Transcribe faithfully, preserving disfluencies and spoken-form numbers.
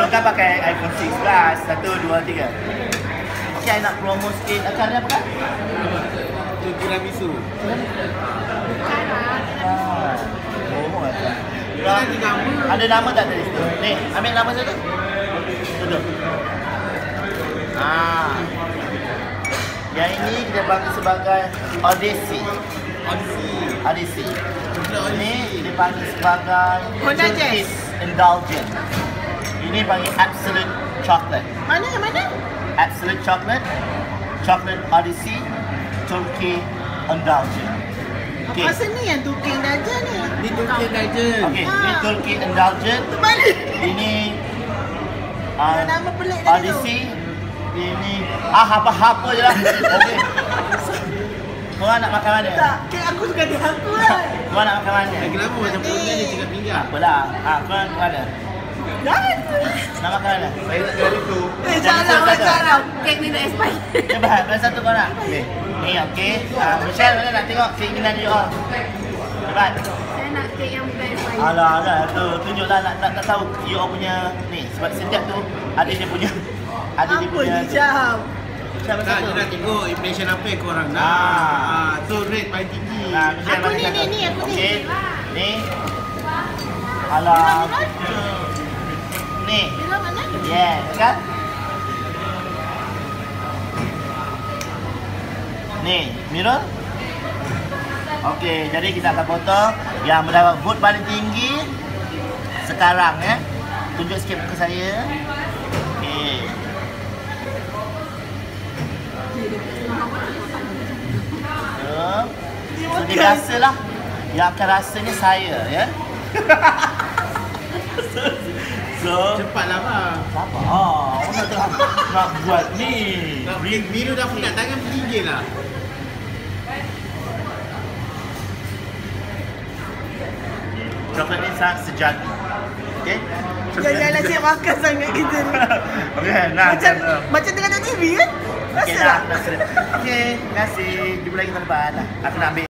Akan pakai iPhone six plus. Satu, dua, tiga. Okey, I nak promo sikit. Akan ada apa kan? Tu tiramisu. Ah, promo akan. Ada nama. Ada nama tak tadi situ? Ni, ambil nama satu. Tutup. Ah. Yang ini kita panggil sebagai Odyssey. Odyssey. Odyssey. Ini dipanggil sebagai Honda Jazz. Turkish Indulgent. Ini panggil Absolute Chocolate. Mana yang mana? Absolute Chocolate. Chocolate Odyssey. Turkey Indulgent. Okay. Masa ni yang Turki Daja ni. Ni Turki Dajen. Okay, ini Turkey Indulgent. Terbalik. Ini uh, Nama pelik tadi tu. Odyssey. Ini ah apa-apa je lah. Okey. Korang nak makan mana? Tak, kek aku suka dia aku kan. Korang nak makan mana? Lagi lama macam perutnya dia cakap pinggang. Apalah. Ah, korang nak mana? Jangan. Nak makan mana? Saya nak dari tu. Eh, salah, satu. salah. Kek ni dah expired. Cuba, mana satu kau nak? Okey. Ni okey. Ah, Michelle mana nak tengok keinginan you all? Cepat. Saya nak kek yang bukan expired. Alah, alah tu tunjuklah nak nak, nak tahu you all punya ni sebab setiap tu ada dia punya ada dia Apa punya. ni Syam? Siapa Tak, satu? dia nak tengok impression apa yang korang nak. Ah. Ah, so rate paling tinggi. Nah, Michelle, Aku mana ni, satu? ni, ni, aku ni. Okey. Ni. Alah. Ni. Bila mana? Yeah, kan? Ni, mirror. Okey, jadi kita akan potong yang mendapat vote paling tinggi sekarang ya. Tunjuk sikit muka saya. Okey. So, so dia rasalah yang akan rasanya saya ya. So, Cepatlah bang. siapa? Oh, orang nak, nak buat ni. Nak biru dah pekat tangan bergigil lah. Coklat ni sangat sejati. Okey? Janganlah siap makan sangat kita ni. Okey, nah. Macam macam tengah tengok T V kan? Okey, Rasa dah. tak? Okey, terima kasih. Jumpa lagi tahun depan. Aku nak ambil